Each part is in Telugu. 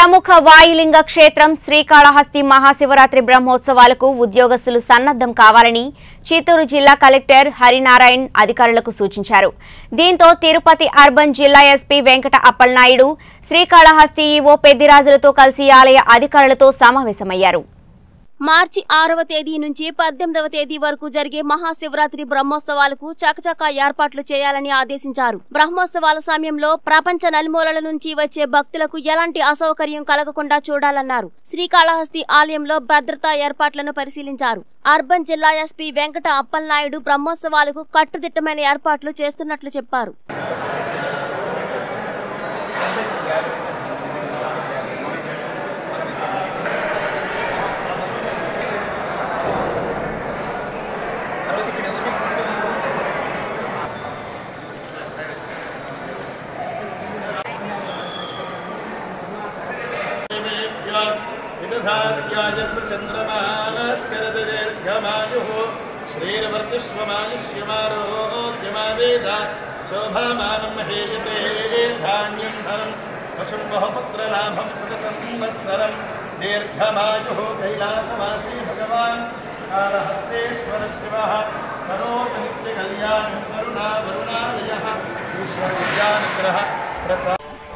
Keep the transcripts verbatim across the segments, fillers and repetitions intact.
ప్రముఖ వాయులింగ క్షేత్రం శ్రీకాళహస్తి మహాశివరాత్రి బ్రహ్మోత్సవాలకు ఉద్యోగస్తులు సన్నద్ధం కావాలని చిత్తూరు జిల్లా కలెక్టర్ హరినారాయణ్ అధికారులకు సూచించారు. దీంతో తిరుపతి అర్బన్ జిల్లా ఎస్పీ వెంకట అప్పలనాయుడు శ్రీకాళహస్తి ఈవో పెద్దిరాజులతో కలిసి ఆలయ అధికారులతో సమావేశమయ్యారు. మార్చి ఆరవ తేదీ నుంచి పద్దెనిమిదవ తేదీ వరకు జరిగే మహాశివరాత్రి బ్రహ్మోత్సవాలకు చకచకా ఏర్పాట్లు చేయాలని ఆదేశించారు. బ్రహ్మోత్సవాల సమయంలో ప్రపంచ నలుమూలల నుంచి వచ్చే భక్తులకు ఎలాంటి అసౌకర్యం కలగకుండా చూడాలన్నారు. శ్రీకాళహస్తి ఆలయంలో భద్రతా ఏర్పాట్లను పరిశీలించారు. అర్బన్ జిల్లా ఎస్పీ వెంకట అప్పలనాయుడు బ్రహ్మోత్సవాలకు కట్టుదిట్టమైన ఏర్పాట్లు చేస్తున్నట్లు చెప్పారు. चंद्रमास्करदीर्घमायुः श्रीर्वर्तिष्वमायुष्यमारोग्यमावेद शोभामानं हेयते धान्यं धनं पशुं बहुपुत्रलाभं सतसंवत्सरं दीर्घमायुः कैलासवासी भगवान् कालहस्तेश्वर शिवः करोति नित्यकल्याणं करुणा वरुणालयः ईश्वरविद्यानुग्रह प्रसाद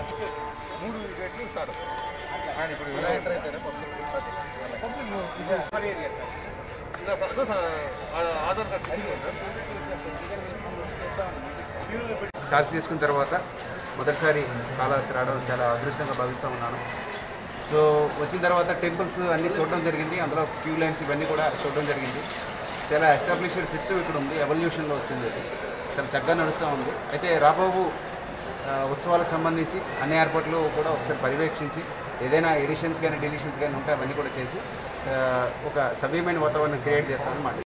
చార్జ్ తీసుకున్న తర్వాత మొదటిసారి కాళహస్తి రావడం చాలా అదృష్టంగా భావిస్తూ ఉన్నాను. సో వచ్చిన తర్వాత టెంపుల్స్ అన్నీ చూడడం జరిగింది. అందులో క్యూ లైన్స్ ఇవన్నీ కూడా చూడడం జరిగింది. చాలా ఎస్టాబ్లిష్డ్ సిస్టమ్ ఇక్కడ ఉంది. ఎవల్యూషన్లో వచ్చింది. చాలా చక్కగా నడుస్తూ ఉంది. అయితే రాబోవు ఉత్సవాలకు సంబంధించి అన్ని ఏర్పాట్లు కూడా ఒకసారి పర్యవేక్షించి ఏదైనా ఎడిషన్స్ కానీ డిలీషన్స్ కానీ ఉంటే అవన్నీ కూడా చేసి ఒక సవ్యమైన వాతావరణం క్రియేట్ చేస్తామని మాట.